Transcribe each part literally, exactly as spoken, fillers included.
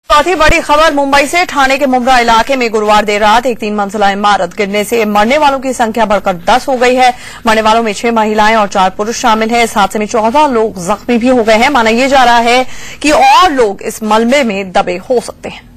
चौथी बड़ी खबर मुंबई से। ठाणे के मुंब्रा इलाके में गुरुवार देर रात एक तीन मंजिला इमारत गिरने से मरने वालों की संख्या बढ़कर दस हो गई है। मरने वालों में छह महिलाएं और चार पुरुष शामिल हैं। इस हादसे में चौदह लोग जख्मी भी हो गए हैं। माना यह जा रहा है कि और लोग इस मलबे में दबे हो सकते हैं।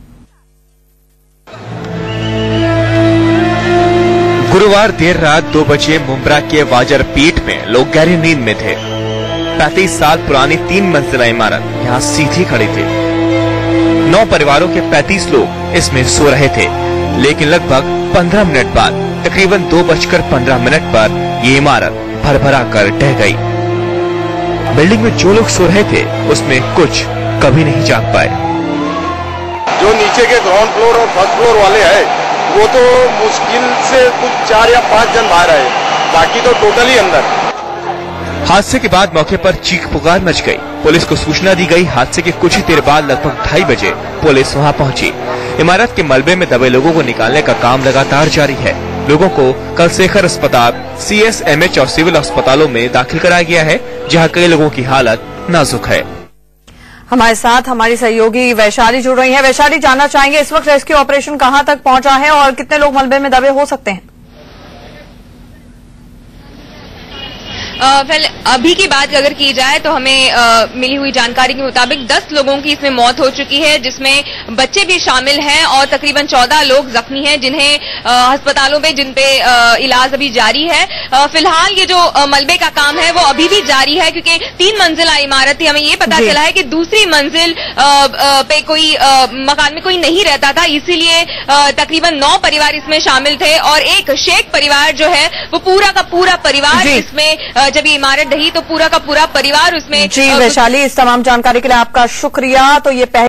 गुरुवार देर रात दो बजे मुंब्रा के वाजरपीठ में लोग गहरी नींद में थे। पैंतीस साल पुरानी तीन मंजिला इमारत यहाँ सीधी खड़ी थी। नौ परिवारों के पैंतीस लोग इसमें सो रहे थे, लेकिन लगभग पंद्रह मिनट बाद तकरीबन दो बजकर पंद्रह मिनट पर ये इमारत भरभरा कर ढह गई। बिल्डिंग में जो लोग सो रहे थे उसमें कुछ कभी नहीं जाग पाए। जो नीचे के ग्राउंड फ्लोर और फर्स्ट फ्लोर वाले हैं वो तो मुश्किल से कुछ चार या पांच जन बाहर आए, बाकी तो टोटली अंदर। हादसे के बाद मौके पर चीख पुकार मच गई। पुलिस को सूचना दी गई। हादसे के कुछ ही देर बाद लगभग ढाई बजे पुलिस वहां पहुंची। इमारत के मलबे में दबे लोगों को निकालने का काम लगातार जारी है। लोगों को कलशेखर अस्पताल, सी एस एम एच और सिविल अस्पतालों में दाखिल कराया गया है, जहां कई लोगों की हालत नाजुक है। हमारे साथ हमारी सहयोगी वैशाली जुड़ रही हैं। वैशाली, जानना चाहेंगे इस वक्त रेस्क्यू ऑपरेशन कहां तक पहुंचा है और कितने लोग मलबे में दबे हो सकते हैं? वेल अभी की बात अगर की जाए तो हमें आ, मिली हुई जानकारी के मुताबिक दस लोगों की इसमें मौत हो चुकी है, जिसमें बच्चे भी शामिल हैं और तकरीबन चौदह लोग जख्मी हैं, जिन्हें आ, अस्पतालों में जिन पे आ, इलाज अभी जारी है। आ, फिलहाल ये जो आ, मलबे का काम है वो अभी भी जारी है, क्योंकि तीन मंजिला इमारत थी। हमें ये पता चला है कि दूसरी मंजिल आ, आ, पे कोई आ, मकान में कोई नहीं रहता था, इसीलिए तकरीबन नौ परिवार इसमें शामिल थे और एक शेख परिवार जो है वो पूरा का पूरा परिवार इसमें जब ये इमारत ढही तो पूरा का पूरा परिवार उसमें। जी वैशाली, इस तमाम जानकारी के लिए आपका शुक्रिया। तो ये पहले